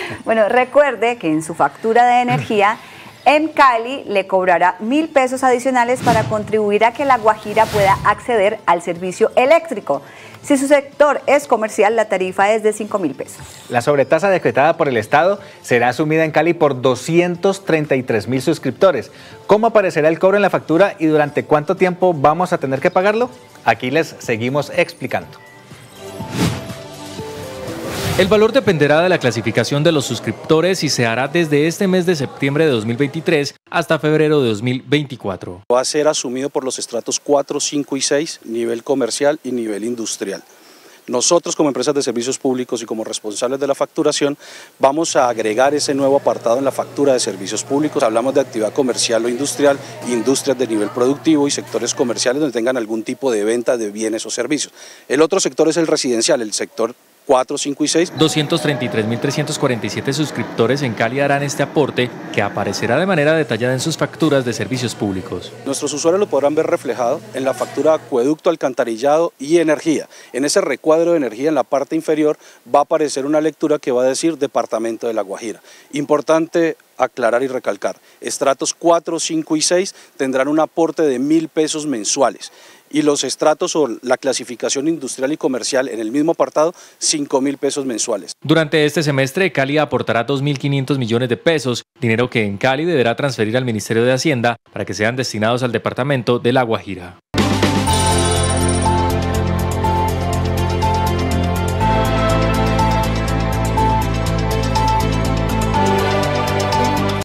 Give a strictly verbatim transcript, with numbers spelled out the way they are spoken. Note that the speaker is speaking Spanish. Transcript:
Bueno, recuerde que en su factura de energía, en Cali le cobrará mil pesos adicionales para contribuir a que La Guajira pueda acceder al servicio eléctrico. Si su sector es comercial, la tarifa es de cinco mil pesos. La sobretasa decretada por el Estado será asumida en Cali por doscientos treinta y tres mil suscriptores. ¿Cómo aparecerá el cobro en la factura y durante cuánto tiempo vamos a tener que pagarlo? Aquí les seguimos explicando. El valor dependerá de la clasificación de los suscriptores y se hará desde este mes de septiembre de dos mil veintitrés hasta febrero de dos mil veinticuatro. Va a ser asumido por los estratos cuatro, cinco y seis, nivel comercial y nivel industrial. Nosotros como empresas de servicios públicos y como responsables de la facturación vamos a agregar ese nuevo apartado en la factura de servicios públicos. Hablamos de actividad comercial o industrial, industrias de nivel productivo y sectores comerciales donde tengan algún tipo de venta de bienes o servicios. El otro sector es el residencial, el sector cuatro, cinco y seis. doscientos treinta y tres mil trescientos cuarenta y siete suscriptores en Cali harán este aporte que aparecerá de manera detallada en sus facturas de servicios públicos. Nuestros usuarios lo podrán ver reflejado en la factura de acueducto, alcantarillado y energía. En ese recuadro de energía en la parte inferior va a aparecer una lectura que va a decir Departamento de La Guajira. Importante aclarar y recalcar, estratos cuatro, cinco y seis tendrán un aporte de mil pesos mensuales y los estratos o la clasificación industrial y comercial en el mismo apartado, cinco mil pesos mensuales. Durante este semestre, Cali aportará dos mil quinientos millones de pesos, dinero que en Cali deberá transferir al Ministerio de Hacienda para que sean destinados al departamento de La Guajira.